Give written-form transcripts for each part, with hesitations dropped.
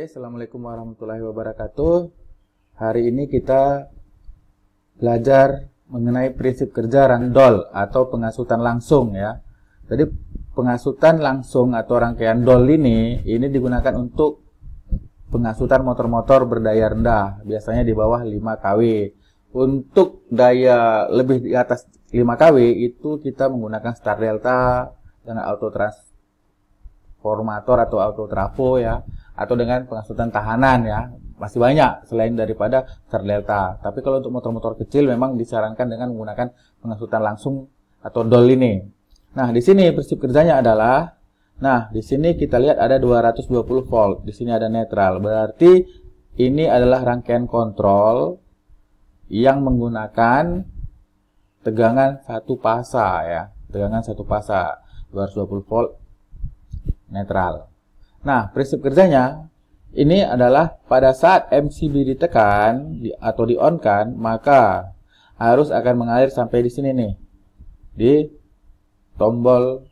Assalamualaikum warahmatullahi wabarakatuh. Hari ini kita belajar mengenai prinsip kerja rangdol atau pengasutan langsung ya. Jadi pengasutan langsung atau rangkaian dol ini digunakan untuk pengasutan motor-motor berdaya rendah, biasanya di bawah 5 kW. Untuk daya lebih di atas 5 kW itu kita menggunakan star delta dengan auto transformator atau auto trafo ya, atau dengan pengasutan tahanan ya. Masih banyak selain daripada star delta. Tapi kalau untuk motor-motor kecil memang disarankan dengan menggunakan pengasutan langsung atau dol ini. Nah, di sini prinsip kerjanya adalah, di sini kita lihat ada 220 volt, di sini ada netral. Berarti ini adalah rangkaian kontrol yang menggunakan tegangan satu pasa ya, tegangan satu pasa 220 volt netral. Nah, prinsip kerjanya ini adalah pada saat MCB ditekan atau di-on-kan, maka arus akan mengalir sampai di sini nih, di tombol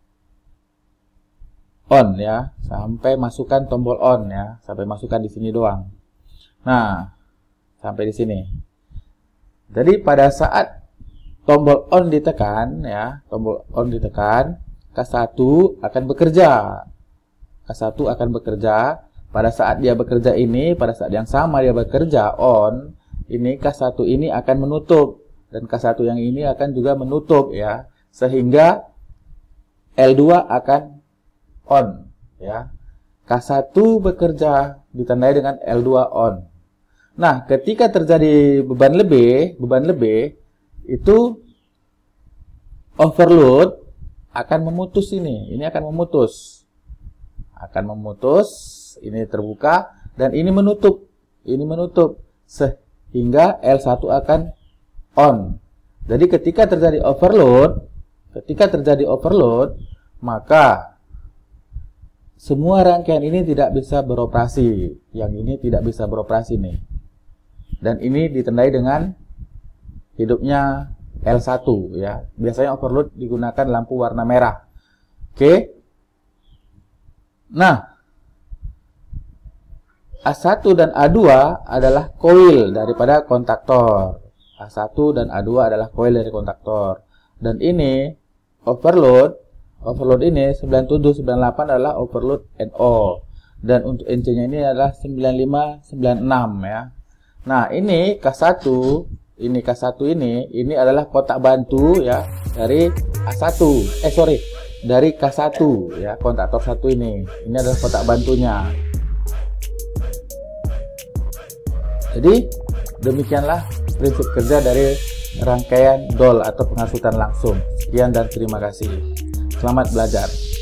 on ya, sampai masukkan tombol on ya, sampai masukkan di sini doang. Nah, sampai di sini. Jadi pada saat tombol on ditekan ya, tombol on ditekan, K1 akan bekerja. K1 akan bekerja. Pada saat dia bekerja ini, pada saat yang sama dia bekerja on, ini K1 ini akan menutup dan K1 yang ini akan juga menutup ya, sehingga L2 akan on ya. K1 bekerja ditandai dengan L2 on. Nah, ketika terjadi beban lebih itu overload akan memutus ini akan memutus. Ini terbuka dan ini menutup, sehingga L1 akan on. Jadi ketika terjadi overload, maka semua rangkaian ini tidak bisa beroperasi. Yang ini tidak bisa beroperasi nih. Dan ini ditandai dengan hidupnya L1 ya. Biasanya overload digunakan lampu warna merah. Oke. Nah, A1 dan A2 adalah koil daripada kontaktor. A1 dan A2 adalah koil dari kontaktor. Dan ini overload ini 9798 adalah overload NO. Dan untuk NC-nya ini adalah 9596 ya. Nah, ini K1 ini adalah kotak bantu ya dari A1. Dari K1 ya, kontaktor 1 ini. Ini adalah kotak bantunya. Jadi demikianlah prinsip kerja dari rangkaian dol atau pengasutan langsung. Sekian dan terima kasih. Selamat belajar.